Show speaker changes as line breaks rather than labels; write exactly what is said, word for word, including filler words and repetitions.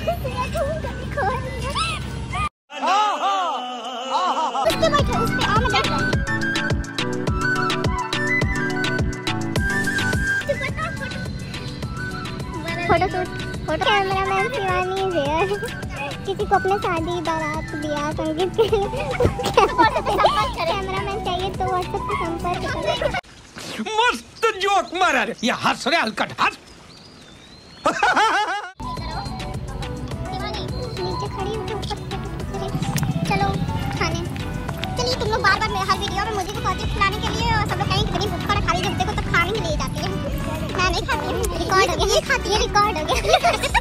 उसके बैठो, उस पे आ मैं बैठ रहा photo shoot photo cameraman Shivani है यार। किसी को अपने शादी बारात ब्याह संगीत के लिए कैमरामैन चाहिए तो व्हाट्सएप पे संपर्क करें।
मस्त जोक मारा रे, ये हंस रे हलकट हंस।
नीचे खड़ी हो चलो खाने। चलिए तुम लोग बार बार मेरे हर वीडियो में मुझे को पॉजिटिव खिलाने के लिए और सब लोग कहीं कितनी भूखा खाली जब देखो तो खाने के लिए जाती है। मैं नहीं खाती हूँ, रिकॉर्ड हो गया, ये खाती है रिकॉर्ड हो गया।